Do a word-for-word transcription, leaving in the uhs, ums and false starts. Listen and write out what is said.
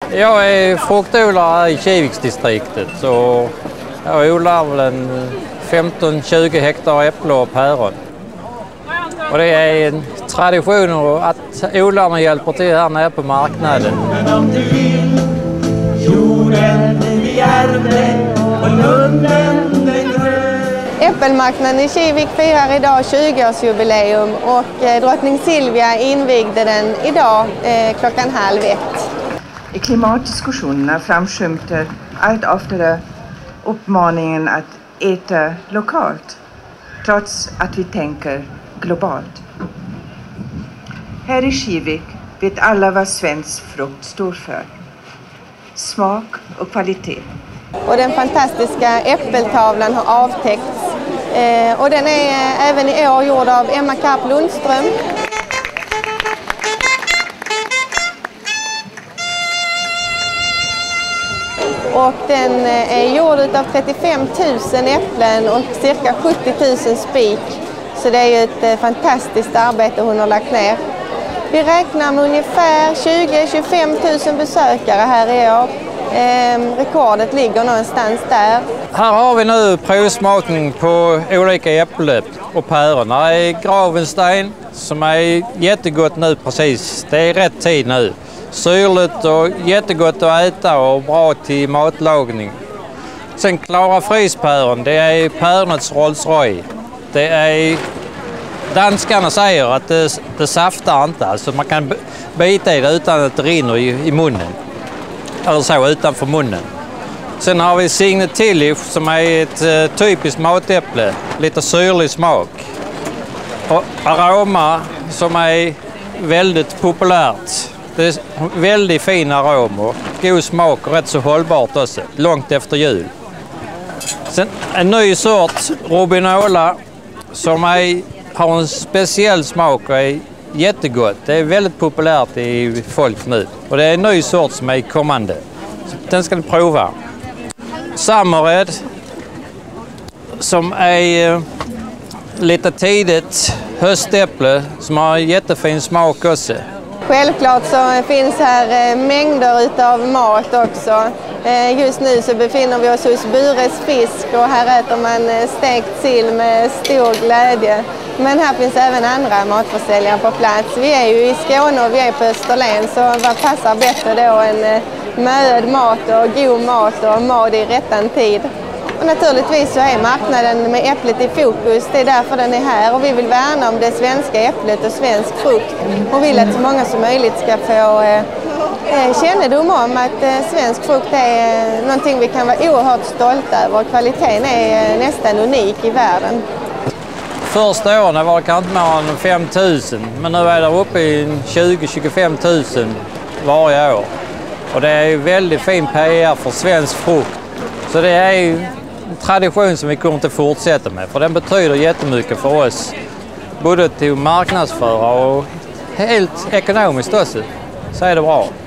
Jag är fruktodlare i Kiviksdistriktet, så jag odlar väl en femton till tjugo hektar äpple och päron. Och det är en tradition att odlarna hjälper till här nere på marknaden. Äppelmarknaden i Kivik firar idag tjugoårsjubileum och drottning Silvia invigde den idag eh, klockan halv ett. I klimatdiskussionerna framskymtar allt oftare uppmaningen att äta lokalt, trots att vi tänker globalt. Här i Kivik vet alla vad svensk frukt står för. Smak och kvalitet. Och den fantastiska äppeltavlan har avtäckts. Eh, och den är eh, även i år gjord av Emma Karp Lundström. Och den eh, är gjord av trettiofem tusen äpplen och cirka sjuttio tusen spik. Så det är ju ett eh, fantastiskt arbete hon har lagt ner. Vi räknar med ungefär tjugo till tjugofem tusen besökare här i år. Eh, rekordet ligger någonstans där. Här har vi nu provsmakning på olika äpplen och päron. Här är Gravenstein som är jättegott nu precis. Det är rätt tid nu. Syrligt och jättegott att äta och bra till matlagning. Sen Klara Fryspäron, det är päronets Rolls Royce. Det är... Danskarna säger att det, det saftar inte, alltså man kan bita i det utan att det rinner i, i munnen. Eller så, utanför munnen. Sen har vi Signe Tillich som är ett uh, typiskt matäpple, lite syrlig smak. Och aroma som är väldigt populärt. Det är väldigt fina aromer, god smak och rätt så hållbart också, långt efter jul. Sen en ny sort, Robinola, som är, har en speciell smak och är jättegott. Det är väldigt populärt i folk nu. Och det är en ny sort som är kommande. Så den ska ni prova. Summerred, som är lite tidigt höstäpple som har jättefin smak också. Självklart så finns här mängder utav mat också. Just nu så befinner vi oss hos Bures fisk och här äter man stekt sill med stor glädje. Men här finns även andra matförsäljare på plats. Vi är ju i Skåne och vi är på Österlen, så vad passar bättre då än möd mat och god mat och mat i rättan tid. Och naturligtvis så är marknaden med äpplet i fokus, det är därför den är här och vi vill värna om det svenska äpplet och svensk frukt och vill att så många som möjligt ska få eh, kännedom om att eh, svensk frukt är eh, någonting vi kan vara oerhört stolta över och kvaliteten är eh, nästan unik i världen. Första åren var det kanske mer än fem tusen, men nu är det uppe i tjugo till tjugofem tusen varje år. Och det är väldigt fin P R för svensk frukt. Så det är en tradition som vi kommer att fortsätta med, för den betyder jättemycket för oss. Både till marknadsföra och helt ekonomiskt också, så är det bra.